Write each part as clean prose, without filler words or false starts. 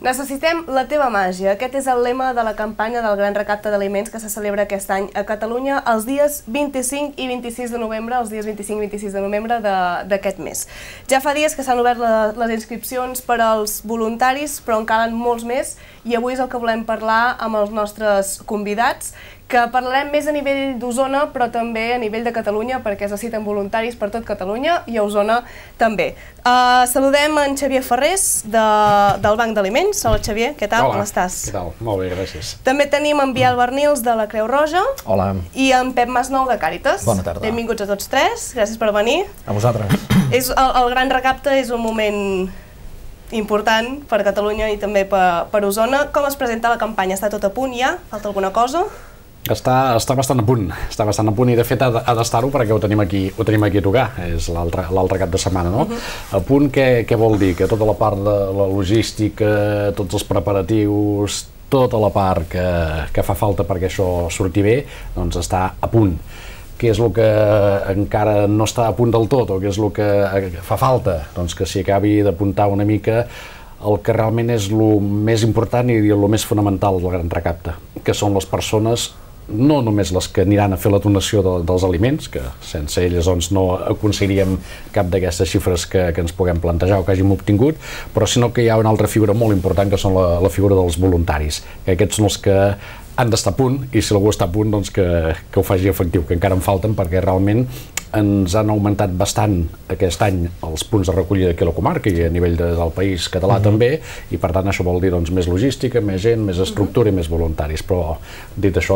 Necessitem la teva màgia. Aquest és el lema de la campanya del Gran Recapte d'Aliments que se celebra aquest any a Catalunya els dies 25 i 26 de novembre, els dies 25 i 26 de novembre d'aquest mes. Ja fa dies que s'han obert les inscripcions per als voluntaris, però en calen molts més, i avui és el que volem parlar amb els nostres convidats, que parlarem més a nivell d'Osona, però també a nivell de Catalunya, perquè es necessiten voluntaris per tot Catalunya i a Osona també. Saludem en Xavier Ferrés, del Banc d'Aliments. Hola, Xavier, què tal? Com estàs? Què tal? Molt bé, gràcies. També tenim en Biel Bernils, de la Creu Roja. Hola. I en Pep Masnou, de Càritas. Bona tarda. Benvinguts a tots tres, gràcies per venir. A vosaltres. El Gran Recapte és un moment important per Catalunya i també per Osona. Com es presenta la campanya? Està tot a punt ja? Falta alguna cosa? Està bastant a punt, i de fet ha d'estar-ho perquè ho tenim aquí a tocar, és l'altre cap de setmana, no? A punt què vol dir? Que tota la part de la logística, tots els preparatius, tota la part que fa falta perquè això surti bé, doncs està a punt. Què és el que encara no està a punt del tot, o què és el que fa falta? Doncs que s'hi acabi d'apuntar una mica el que realment és el més important i el més fonamental del Gran Recapte, que són les persones, no només les que aniran a fer la donació dels aliments, que sense elles doncs, no aconseguiríem cap d'aquestes xifres que ens puguem plantejar o que hàgim obtingut, però sinó que hi ha una altra figura molt important, que són la figura dels voluntaris, que aquests són els que han d'estar a punt, i si algú està a punt, doncs que ho faci efectiu, que encara en falten, perquè realment ens han augmentat bastant aquest any els punts de recollida aquí a la comarca i a nivell del país català també, i per tant això vol dir més logística, més gent, més estructura i més voluntaris, però dit això,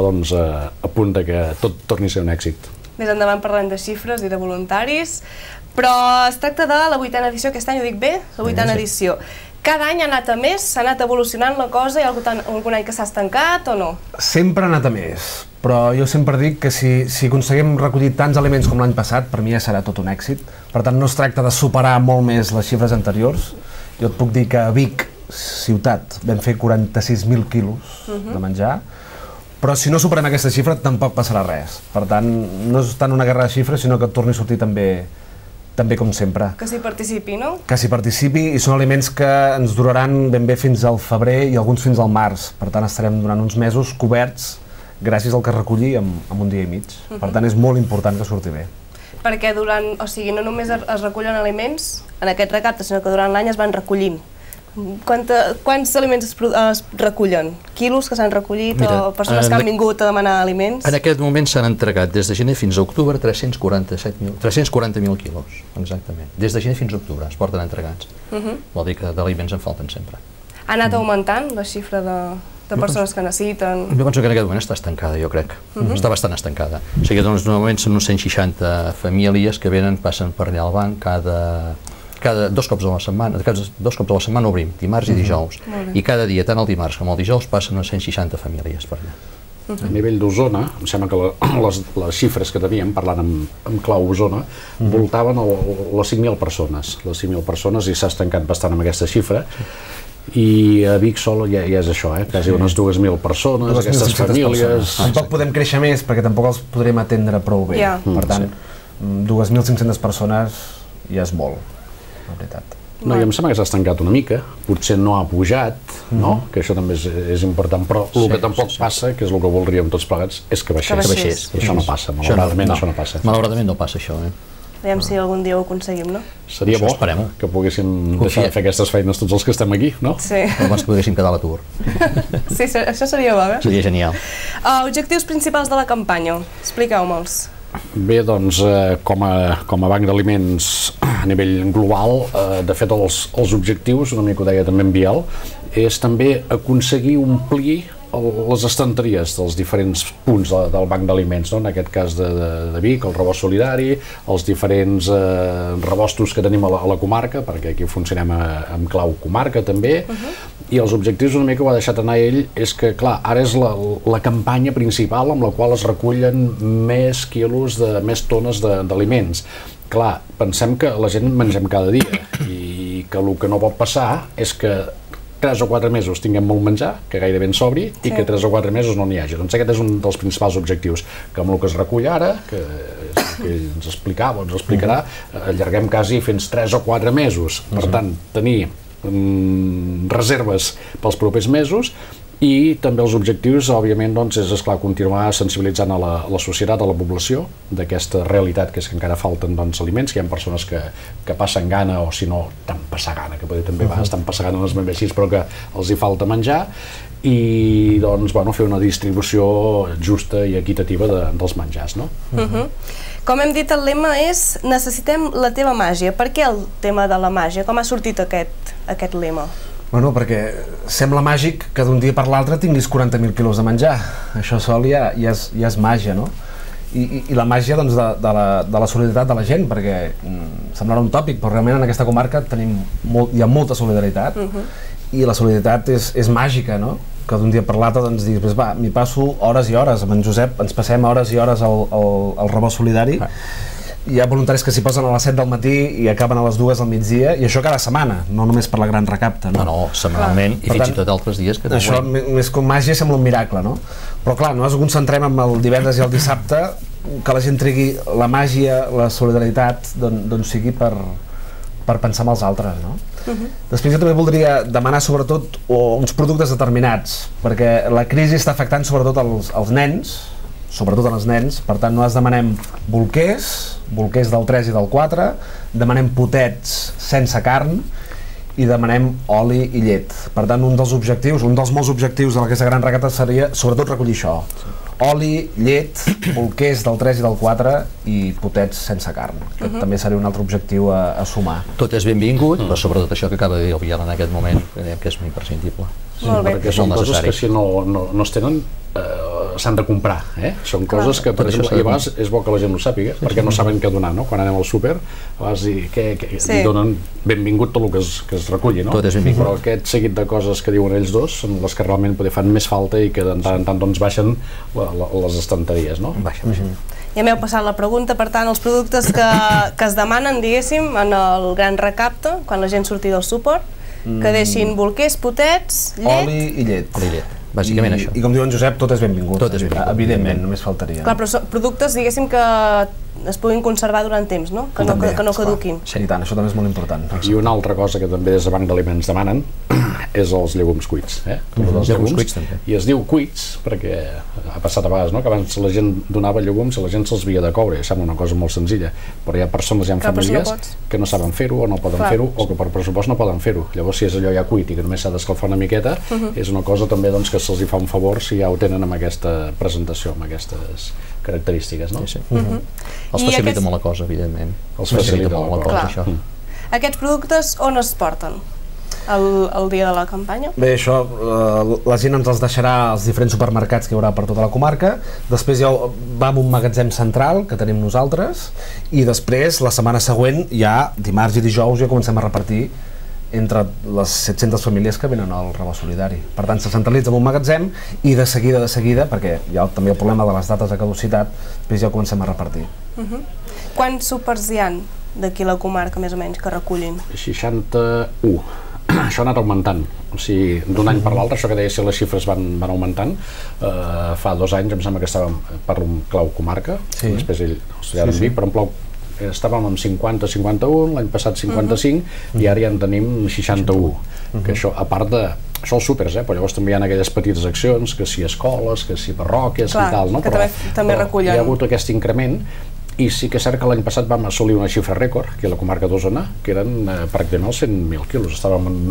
a punt que tot torni a ser un èxit. Més endavant parlem de xifres i de voluntaris, però es tracta de la 8a edició, aquest any ho dic bé? La 8a edició. Cada any ha anat a més, s'ha anat evolucionant la cosa, hi ha algun any que s'ha estancat o no? Sempre ha anat a més, però jo sempre dic que si aconseguim recollir tants aliments com l'any passat, per mi ja serà tot un èxit. Per tant, no es tracta de superar molt més les xifres anteriors. Jo et puc dir que a Vic, ciutat, vam fer 46.000 quilos de menjar, però si no superem aquesta xifra tampoc passarà res. Per tant, no és tant una guerra de xifres, sinó que et torni a sortir també com sempre. Que s'hi participi, no? Que s'hi participi, i són aliments que ens duraran ben bé fins al febrer i alguns fins al març. Per tant, estarem durant uns mesos coberts gràcies al que recolli en un dia i mig. Per tant, és molt important que surti bé. Perquè no només es recullen aliments en aquest recapte, sinó que durant l'any es van recollint. Quants aliments es recullen? Quilos que s'han recollit o persones que han vingut a demanar aliments? En aquest moment s'han entregat des de gener fins a octubre 340.000 quilos, exactament. Des de gener fins a octubre es porten entregats. Vol dir que d'aliments en falten sempre. Ha anat augmentant la xifra de persones que necessiten? Jo penso que en aquest moment està estancada, jo crec. Està bastant estancada. O sigui, normalment són uns 160 famílies que venen, passen per allà al banc cada dos cops a la setmana obrim, dimarts i dijous, i cada dia, tant el dimarts com el dijous, passen unes 160 famílies per allà. A nivell d'Osona, em sembla que les xifres que teníem, parlant amb clau Osona, voltaven les 5.000 persones. Les 5.000 persones, i s'ha estancat bastant amb aquesta xifra, i a Vic sol ja és això, quasi unes 2.000 persones, aquestes famílies... Tampoc podem créixer més, perquè tampoc els podrem atendre prou bé. Per tant, 2.500 persones ja és molt, la veritat. No, i em sembla que s'ha estancat una mica, potser no ha pujat, que això també és important, però el que tampoc passa, que és el que voldríem tots plegats, és que baixés. I això no passa, malauradament això no passa. Malauradament no passa això, Aviam si algun dia ho aconseguim, no? Seria bo que poguéssim deixar de fer aquestes feines tots els que estem aquí, no? Sí. Abans que poguéssim quedar a l'atur. Sí, això seria bo, Seria genial. Objectius principals de la campanya, expliqueu-me'ls. Bé, doncs, com a banc d'aliments a nivell global, de fet els objectius, una mica ho deia també en Biel, és també aconseguir omplir les estanteries dels diferents punts del banc d'aliments, en aquest cas de Vic, el rebost solidari, els diferents rebostos que tenim a la comarca, perquè aquí funcionem amb clau comarca també, i els objectius una mica ho ha deixat anar ell, és que clar, ara és la campanya principal amb la qual es recullen més quilos, més tones d'aliments. Clar, pensem que la gent mengem cada dia i que el que no pot passar és que 3 o 4 mesos tinguem molt menjar, que gairebé en sobri, i que 3 o 4 mesos no n'hi hagi. Doncs aquest és un dels principals objectius, que amb el que es recull ara, que ens explicava o ens explicarà, allarguem quasi fins 3 o 4 mesos. Per tant, tenir reserves pels propers mesos, i també els objectius, òbviament, doncs, és, esclar, continuar sensibilitzant a la societat, a la població, d'aquesta realitat que és que encara falten, doncs, aliments, que hi ha persones que passen gana, o si no, tant passar gana, que també a vegades tant passar gana no es ben bé així, però que els hi falta menjar, i doncs, bueno, fer una distribució justa i equitativa dels menjars, no? Com hem dit, el lema és necessitem la teva màgia. Per què el tema de la màgia? Com ha sortit aquest lema? Bueno, perquè sembla màgic que d'un dia per l'altre tinguis 40.000 quilos de menjar. Això sol ja és màgia, no? I la màgia, doncs, de la solidaritat de la gent, perquè semblarà un tòpic, però realment en aquesta comarca hi ha molta solidaritat, i la solidaritat és màgica, no? Que d'un dia per l'altre, doncs, diguis, va, m'hi passo hores i hores, amb en Josep ens passem hores i hores al rebost solidari. Hi ha voluntaris que s'hi posen a les 7 del matí i acaben a les 2 del migdia, i això cada setmana, no només per la gran recapta. No, setmanalment, i fins i tot altres dies que... Això, més com màgia, sembla un miracle, no? Però clar, nosaltres concentrem en el divendres i el dissabte, que la gent trigui la màgia, la solidaritat, doncs sigui per pensar en els altres, no? Després jo també voldria demanar sobretot uns productes determinats, perquè la crisi està afectant sobretot als nens, sobretot als nens, per tant nosaltres demanem bolquers del 3 i del 4, demanem potets sense carn i demanem oli i llet. Per tant, un dels molts objectius d'aquesta gran recapta seria sobretot recollir això. Oli, llet, bolquers del 3 i del 4 i potets sense carn, que també seria un altre objectiu a sumar. Tot és benvingut, però sobretot això que acaba de dir el Biel en aquest moment, que és imprescindible. Perquè són coses que si no es tenen s'han de comprar, són coses que, per exemple, i a vegades és bo que la gent ho sàpiga, perquè no saben què donar, no? Quan anem al súper, a vegades donen benvingut tot el que es reculli, no? Tot és benvingut. Però aquest seguit de coses que diuen ells dos són les que realment fan més falta i que de tant en tant doncs baixen les estanteries, no? Ja m'heu passat la pregunta, per tant, els productes que es demanen, diguéssim, en el gran recapte, quan la gent surti del súper, que deixin bolquers, potets, llet... Oli i llet. Bàsicament això. I com diu en Josep, tot és benvingut. Tot és benvingut. Evidentment, només faltaria. Clar, però són productes, diguéssim, que es puguin conservar durant temps, no? Que no caduquin. Sí, i tant, això també és molt important. I una altra cosa que també des de Banc d'Aliments demanen és els llegums cuits. Els llegums cuits també. I es diu cuits perquè ha passat a vegades, no? Que abans la gent donava llegums i la gent se'ls havia de coure, sembla una cosa molt senzilla, però hi ha persones, hi ha famílies que no saben fer-ho o no poden fer-ho o que per pressupost no poden fer-ho. Llavors, si és allò ja cuit i que només s'ha d'escalfar una miqueta, és una cosa també que se'ls fa un favor si ja ho tenen amb aquesta presentació, amb aquestes característiques, no? Els facilita molt la cosa, evidentment. Els facilita molt la cosa, això. Aquests productes on es porten el dia de la campanya? Bé, això, la gent ens els deixarà als diferents supermercats que hi haurà per tota la comarca, després ja va a un magatzem central que tenim nosaltres, i després, la setmana següent, ja dimarts i dijous ja comencem a repartir entre les 700 famílies que venen al rebost solidari. Per tant, se centralitza en un magatzem i de seguida, perquè hi ha també el problema de les dates de caducitat, després ja comencem a repartir. Quants súpers hi ha d'aquí a la comarca, més o menys, que recullin? 61. Això ha anat augmentant, o sigui, d'un any per l'altre, això que deia si les xifres van augmentant, fa 2 anys em sembla que estàvem per un clau comarca, després ell estudiava en Vic, però en clau estàvem amb 50-51, l'any passat 55, i ara ja en tenim 61, que això, a part de... Això els súpers, però llavors també hi ha aquelles petites accions, que si escoles, que si parròquies i tal, no? Que també recullen. Hi ha hagut aquest increment, i sí que és cert que l'any passat vam assolir una xifra rècord, aquí a la comarca d'Osona, que eren pràcticament els 100.000 quilos, estàvem en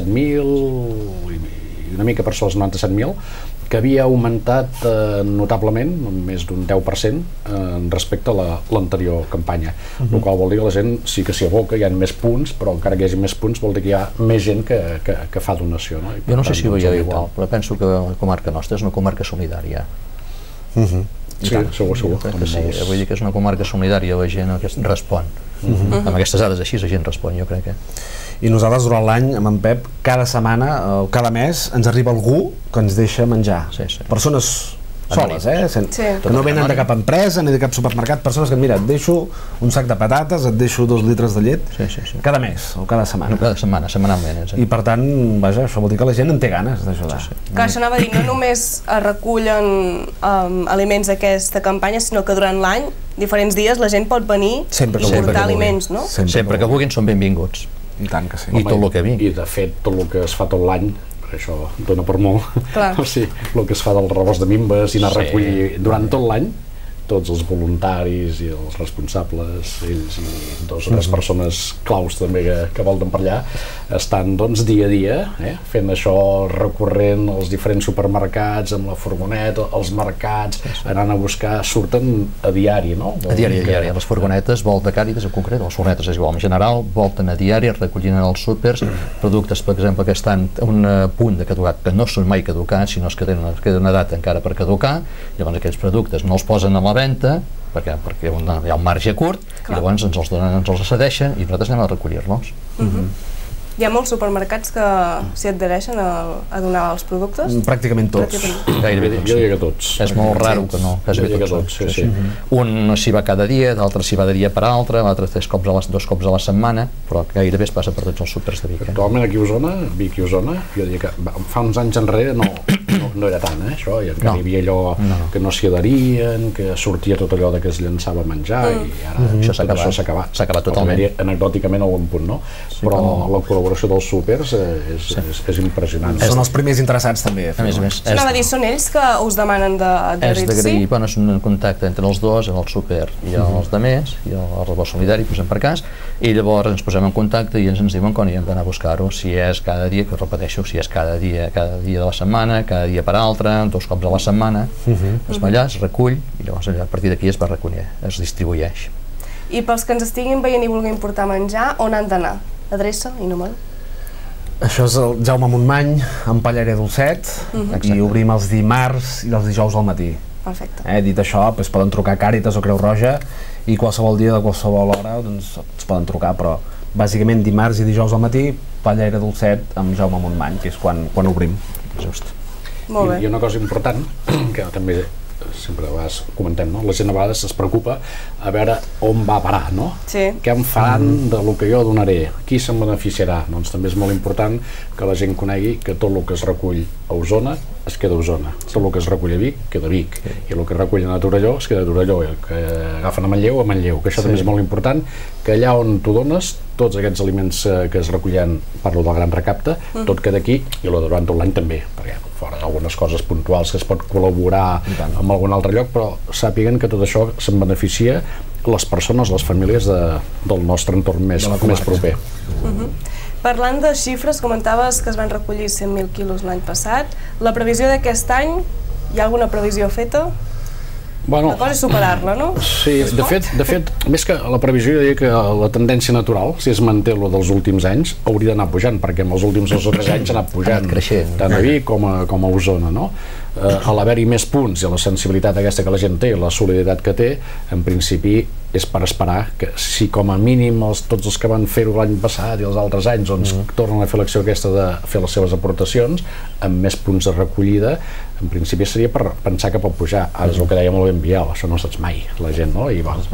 97.000 i una mica per sobre els 97.000, que havia augmentat notablement, més d'un 10% respecte a l'anterior campanya, el qual vol dir que la gent sí que s'hi aboca, hi ha més punts, però encara que hi hagi més punts vol dir que hi ha més gent que fa donació. Jo no sé si ho veieu igual, però penso que la comarca nostra és una comarca solidària. Sí, segur. Vull dir que és una comarca solidària, la gent respon. Amb aquestes dades així la gent respon, jo crec que... I nosaltres durant l'any, amb en Pep, cada setmana o cada mes ens arriba algú que ens deixa menjar. Persones soles, que no venen de cap empresa ni de cap supermercat, persones que, mira, et deixo un sac de patates, et deixo 2 litres de llet, cada mes o cada setmana. Cada setmana, setmanalment. I per tant, vaja, això vol dir que la gent en té ganes d'ajudar. Clar, això anava a dir, no només es recullen aliments d'aquesta campanya, sinó que durant l'any, diferents dies, la gent pot venir i portar aliments, no? Sempre que vulguin són benvinguts. I tant que sí. I tot el que vingui. I de fet, tot el que es fa tot l'any, perquè això dona per molt, Clar. o sigui, el que es fa del rebost de mimbes i anar a Sí. recollir durant tot l'any, tots els voluntaris i els responsables, ells i dos o tres persones claus també que volten per allà, estan doncs dia a dia fent això, recorrent els diferents supermercats amb la furgoneta, els mercats, anant a buscar, surten a diari, no? A diari. Les furgonetes, Volta Càritas en concret, les furgonetes és igual, en general, volten a diari, recollint als súpers productes, per exemple, que estan a un punt de caducat, que no són mai caducats, sinó que tenen una data encara per caducar, llavors aquells productes no els posen a la venda, perquè hi ha un marge curt, i llavors ens els donen, ens els cedeixen i nosaltres anem a recollir-los. Hi ha molts supermercats que s'hi adhereixen a donar els productes? Pràcticament tots. Gairebé Jo diria que tots. És molt raro que no, Jo diria que tots, sí. Un s'hi va cada dia, l'altre s'hi va de dia per altre, l'altre dos cops a la setmana, però gairebé es passa per tots els súpers de Vic. Actualment aquí a Osona, Vic i Osona, jo diria que fa uns anys enrere no era tant, això, i encara hi havia allò que no s'hi adherien, que sortia tot allò que es llançava a menjar, i ara Això s'ha tot acabat. això s'ha acabat. S'ha acabat totalment. Pot haver-hi anecdòticament a algun punt, no? Però la col·laboració dels súpers és impressionant. Són els primers interessats també. A més a més, Anava a dir, són ells que us demanen és d'adherir-s'hi? d'agrair, bueno, és un contacte entre els dos, el súper i els demés, i el rebost solidari, posem per cas, i llavors ens posem en contacte i ens diuen quan hi hem d'anar a buscar-ho, si és cada dia, que ho repeteixo, si és cada dia de la setmana, cada dia per altre, 2 cops a la setmana, es va allà, es recull, i llavors a partir d'aquí es va recollir, es distribueix. I pels que ens estiguin veient i vulguin portar menjar, on han d'anar? Adreça i número? Això és el Jaume Montmany, en Pallaire Dolcet, i obrim els dimarts i els dijous al matí. Perfecte. Dit això, doncs poden trucar a Càritas o Creu Roja i qualsevol dia de qualsevol hora doncs, ens poden trucar, però bàsicament dimarts i dijous al matí, Pallaire Dolcet amb Jaume Montmany, que és quan obrim. Just. Molt bé. I una cosa important, que també sempre a vegades comentem, no? La gent a vegades es preocupa a veure on va a parar, no? Sí. Què em faran de lo que jo donaré? Qui se'n beneficiarà? Doncs també és molt important que la gent conegui que tot el que es recull a Osona es queda a Osona, tot el que es recull a Vic queda a Vic, i el que recullen a Torelló es queda a Torelló, i el que agafen a Manlleu, que això també és molt important, que allà on tu dones, tots aquests aliments que es recullen, parlo del gran recapte, tot queda aquí, i el durant tot l'any també, perquè fora d'algunes coses puntuals que es pot col·laborar amb algun altre lloc, però sàpiguen que tot això se'n beneficia les persones, les famílies del nostre entorn més proper. Parlant de xifres, comentaves que es van recollir 100.000 quilos l'any passat. La previsió d'aquest any, hi ha alguna previsió feta? Bueno, La cosa és superar-la, no? sí, de fet, més que la previsió, jo diria que la tendència natural, si es manté la dels últims anys, hauria d'anar pujant, perquè en els últims 2 o 3 anys ha anat pujant, creixent. tant a Vic com a Osona, no? A l'haver-hi més punts i la sensibilitat aquesta que la gent té, la solidaritat que té, en principi és per esperar que si com a mínim tots els que van fer-ho l'any passat i els altres anys doncs tornen a fer l'acció aquesta de fer les seves aportacions amb més punts de recollida, en principi seria per pensar que pot pujar. Ara és el que deia molt ben Biel, això no saps mai la gent, no? I bueno,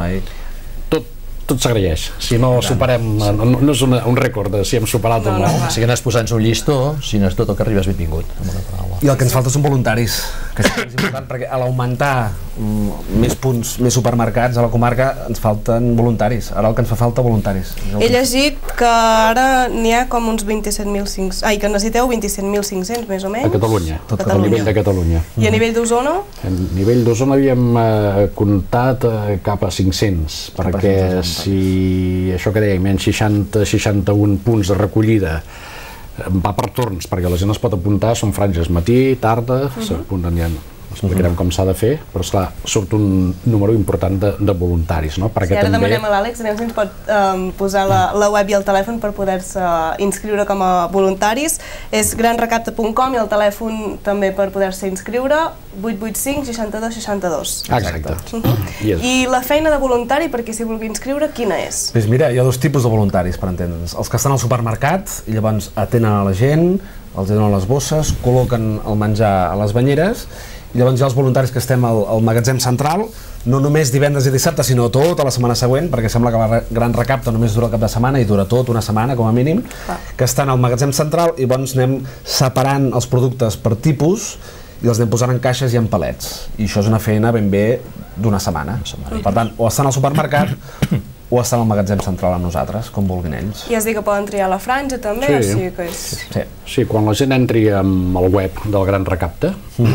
tot s'agraeix. Si no superem, no és un rècord de si hem superat o no. Si que anàs posant un llistó, si no és tot el que arribes benvingut, amb una paraula. I el que ens falta són voluntaris, que és important, perquè a l'augmentar més punts, més supermercats a la comarca ens falten voluntaris. Ara el que ens fa falta voluntaris. He llegit que ara n'hi ha com uns 27.500... Ai, que necessiteu 27.500 més o menys. A Catalunya, a nivell de Catalunya. I a nivell d'Osona? A nivell d'Osona havíem comptat cap a 500, perquè si això que dèiem, hi ha 60-61 punts de recollida, va per torns, perquè la gent es pot apuntar, són franges matí, tarda, s'apunten ja, explicarem com s'ha de fer, però esclar, surt un número important de voluntaris, no? Si ara demanem a l'Àlex, si ens pot posar la web i el telèfon per poder-se inscriure com a voluntaris. És granrecapte.com i el telèfon també per poder-se inscriure, 885 62 62. Exacte. I la feina de voluntari, per qui s'hi vulgui inscriure, quina és? Doncs mira, hi ha 2 tipus de voluntaris, per entendre'ns. Els que estan al supermercat i llavors atenen a la gent, els donen les bosses, col·loquen el menjar a les banyeres, i llavors hi ha els voluntaris que estem al magatzem central, no només divendres i dissabte, sinó tota la setmana següent, perquè sembla que el gran recapte només dura el cap de setmana i dura tot una setmana, com a mínim, que estan al magatzem central i llavors anem separant els productes per tipus i els anem posant en caixes i en palets. I això és una feina ben bé d'una setmana. Per tant, o estan al supermercat o estan al magatzem central amb nosaltres, com vulguin ells. I has dit que poden triar la franja també, Sí. o sigui que és... Sí, quan la gent entri amb el web del Gran Recapte,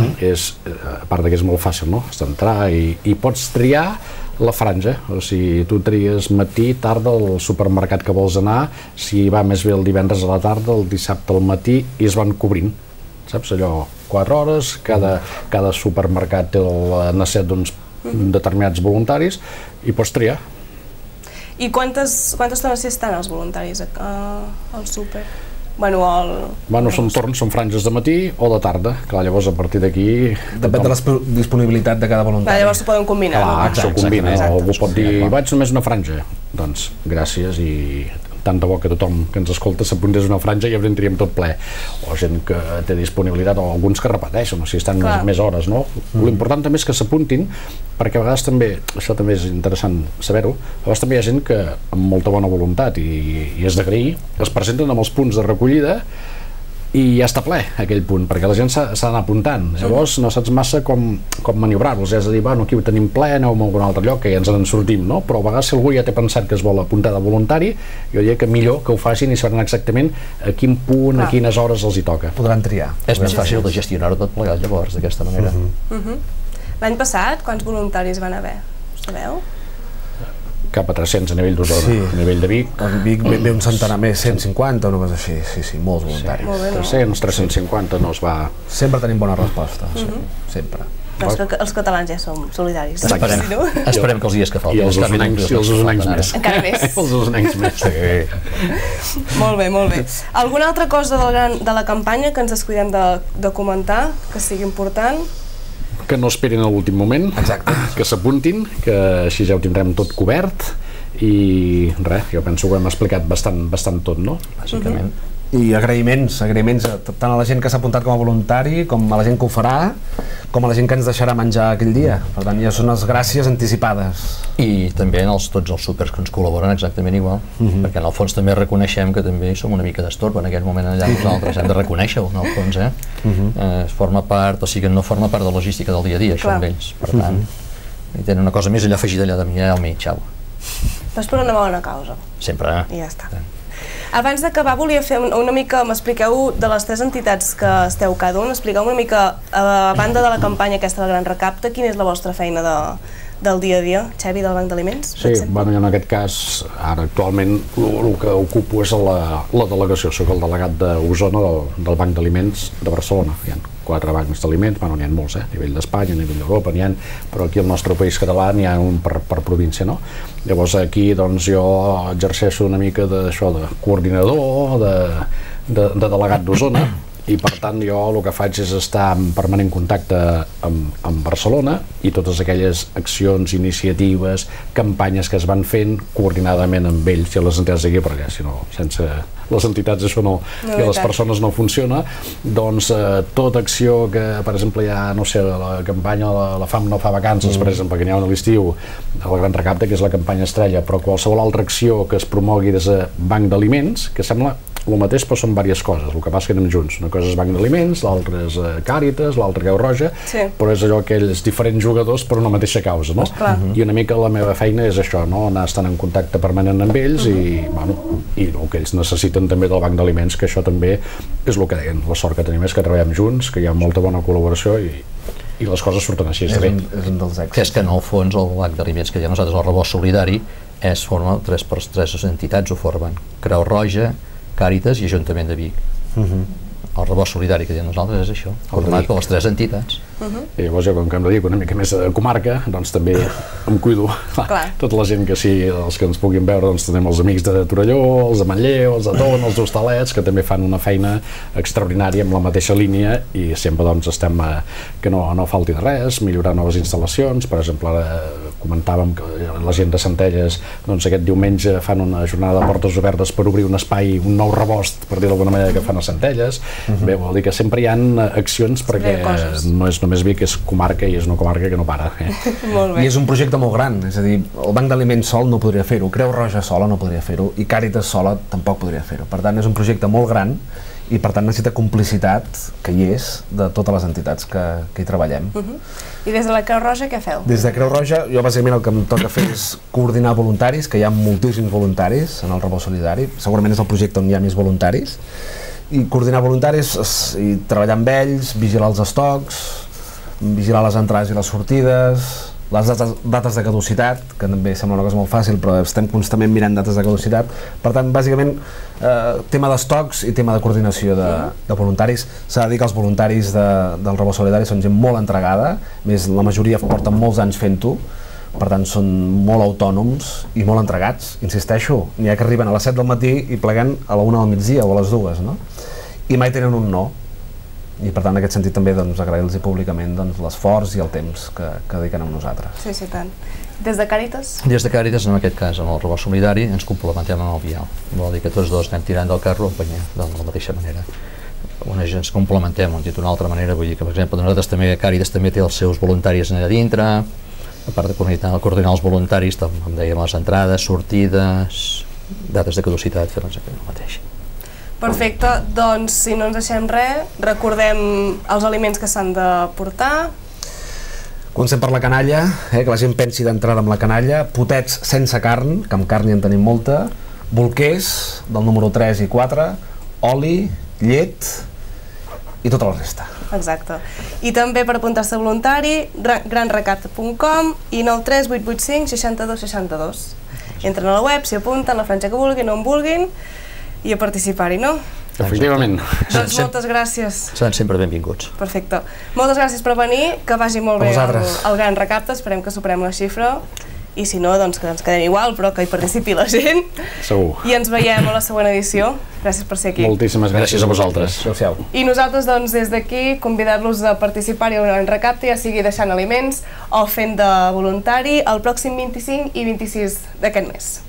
a part que és molt fàcil, no? Has d'entrar i pots triar la franja, o sigui, tu tries matí, tarda, el supermercat que vols anar, si va més bé el divendres a la tarda, el dissabte al matí, i es van cobrint, saps? Allò, 4 hores, cada supermercat té el necessitat d'uns determinats voluntaris i pots triar. I quantes estones s'hi estan els voluntaris al súper? Bueno, Són torns, són franges de matí o de tarda. Clar, llavors a partir d'aquí... Depèn de la disponibilitat de cada voluntari. Llavors s'ho poden combinar. Clar, s'ho combina. Algú pot dir, Sí, vaig només una franja. Doncs gràcies i tant de bo que tothom que ens escolta s'apuntés una franja i ja tindríem tot ple. O gent que té disponibilitat, o alguns que repeteixen, o sigui, estan més hores, no? L'important també és que s'apuntin, perquè a vegades també, això també és interessant saber-ho, a vegades també hi ha gent que amb molta bona voluntat i és d'agrair, es presenten amb els punts de recollida i ja està ple aquell punt, perquè la gent s'ha d'anar apuntant. Llavors no saps massa com maniobrar-los, és a dir, bueno, aquí ho tenim ple, aneu a algun altre lloc, que ja ens en sortim, no? Però a vegades si algú ja té pensat que es vol apuntar de voluntari, jo diria que millor que ho facin i sabran exactament a quin punt, a quines hores els hi toca. Podran triar. És més fàcil de gestionar-ho tot plegat llavors, d'aquesta manera. L'any passat, quants voluntaris van haver? Ho sabeu? Cap a 300 a nivell d'Osona, Sí. a nivell de Vic, A Vic ve un centenar més, 150 o una cosa així, sí, molts voluntaris. Molt bé, no? 300, 350 no es va... Sempre tenim bona resposta, sempre. Però és que els catalans ja som solidaris. Esperem, Sí, no? esperem que els dies que faltin. I els usonencs més. Encara més. Els usonencs més. Molt bé, molt bé. Alguna altra cosa de la campanya que ens descuidem de comentar, que sigui important? Que no esperin a l'últim moment, que s'apuntin, que així ja ho tindrem tot cobert i res, jo penso que ho hem explicat bastant tot, no? Bàsicament. I agraïments tant a la gent que s'ha apuntat com a voluntari, com a la gent que ho farà, com a la gent que ens deixarà menjar aquell dia. Per tant, ja són les gràcies anticipades. I també tots els súpers que ens col·laboren exactament igual, perquè en el fons també reconeixem que també som una mica d'estorb en aquest moment allà nosaltres, hem de reconèixer-ho en el fons, forma part, o sigui que no forma part de la logística del dia a dia, això amb ells, per tant, i tenen una cosa més allà afegida allà de mi, el mig, xau. Però és per una bona causa. Sempre, I ja està. Abans d'acabar volia fer una mica, m'expliqueu de les 3 entitats que esteu cada un, expliqueu una mica, a banda de la campanya aquesta del Gran Recapte, quina és la vostra feina del dia a dia, Xavi, del Banc d'Aliments? Sí, bueno, en aquest cas, ara actualment el que ocupo és la delegació, soc el delegat d'Osona del Banc d'Aliments de Barcelona. Hi ha 4 bancs d'aliments, bueno, n'hi ha molts, a nivell d'Espanya, a nivell d'Europa, n'hi ha, però aquí al nostre país català n'hi ha un per província, no? Llavors aquí doncs jo exerceixo una mica d'això, de coordinador, de delegat d'Osona, i per tant jo el que faig és estar en permanent contacte amb Barcelona i totes aquelles accions, iniciatives, campanyes que es van fent coordinadament amb ells i les entitats d'aquí, perquè si no, sense les entitats això no, i les persones no funciona, doncs tota acció que, per exemple, hi ha, no sé, la campanya La fam no fa vacances, per exemple, que n'hi ha una a l'estiu, el Gran Recapte, que és la campanya estrella, però qualsevol altra acció que es promogui des de Banc d'Aliments, que sembla el mateix, però són diverses coses, el que passa que anem junts, una cosa és Banc d'Aliments, l'altra és Càritas, l'altra Creu Roja, però és allò aquells diferents jugadors per una mateixa causa, no? I una mica la meva feina és això, no? Anar estant en contacte permanent amb ells i el que ells necessiten també del Banc d'Aliments, que això també és el que deien, la sort que tenim és que treballem junts, que hi ha molta bona col·laboració i les coses surten així, està bé. És un dels èxits. Que és que en el fons el Banc d'Aliments que hi ha nosaltres, el rebost solidari, forma tres entitats, ho formen Creu Roja, Càritas i Ajuntament de Vic. El rebost solidari que hi ha nosaltres és això, format per les 3 entitats. I llavors jo, com que em dedico una mica més a comarca, doncs també em cuido. Tota la gent que sí, els que ens puguin veure, doncs tenim els amics de Torelló, els de Manlleu, els de Tona, els Hostalets, que també fan una feina extraordinària amb la mateixa línia i sempre doncs estem que no falti de res, millorar noves instal·lacions. Per exemple, ara comentàvem que la gent de Centelles doncs aquest diumenge fan una jornada de portes obertes per obrir un espai, un nou rebost, per dir d'alguna manera, que fan a Centelles. Bé, vol dir que sempre hi ha accions perquè no és només Vic, és comarca i és una comarca que no para. I és un projecte molt gran, és a dir, el Banc d'Aliments sol no podria fer-ho, Creu Roja sola no podria fer-ho i Càritas sola tampoc podria fer-ho. Per tant, és un projecte molt gran i per tant necessita complicitat, que hi és, de totes les entitats que hi treballem. I des de la Creu Roja què feu? Des de Creu Roja, jo bàsicament el que em toca fer és coordinar voluntaris, que hi ha moltíssims voluntaris en el Rebot Solidari, segurament és el projecte on hi ha més voluntaris, i coordinar voluntaris i treballar amb ells, vigilar els estocs, vigilar les entrades i les sortides, les dates de caducitat, que també sembla una cosa molt fàcil, però estem constantment mirant dates de caducitat. Per tant, bàsicament, tema d'estocs i tema de coordinació de voluntaris. S'ha de dir que els voluntaris del Rebot Solidari són gent molt entregada, més la majoria porten molts anys fent-ho, per tant són molt autònoms i molt entregats. Insisteixo, n'hi ha que arriben a les 7 del matí i pleguen a la 1 del migdia o a les 2, no? I mai tenen un no. I per tant, en aquest sentit també agrair-los públicament l'esforç i el temps que dediquen amb nosaltres. Sí, sí, tant. Des de Càritas? Des de Càritas, en aquest cas, en el Rebot Solidari, ens complementem amb el Vial. Vol dir que tots dos anem tirant del carro de la mateixa manera. Ens complementem d'una altra manera, vull dir que, per exemple, nosaltres també, Càritas també té els seus voluntaris allà dintre, a part de coordinar els voluntaris, com dèiem, les entrades, sortides, dates de caducitat, fer exactament el mateix. Perfecte, doncs si no ens deixem res, recordem els aliments que s'han de portar. Comencem per la canalla, que la gent pensi d'entrada amb la canalla, potets sense carn, que amb carn hi en tenim molta, bolquers del número 3 i 4, oli, llet i tota la resta. Exacte. I també per apuntar-se voluntari, granrecapta.com i 93 885 62 62. Entren a la web, s'hi apunten, la franja que vulguin, on vulguin, i a participar-hi, no? Efectivament. Doncs moltes gràcies. Seran sempre benvinguts. Perfecte. Moltes gràcies per venir, que vagi molt bé el Gran Recapte, esperem que superem la xifra, i si no, doncs que ens quedem igual, però que hi participi la gent. Segur. I ens veiem a la següent edició. Gràcies per ser aquí. Moltíssimes gràcies a vosaltres. Adéu-siau. I nosaltres, doncs, des d'aquí, convidar-los a participar-hi al Gran Recapte, ja sigui deixant aliments o fent de voluntari, el pròxim 25 i 26 d'aquest mes.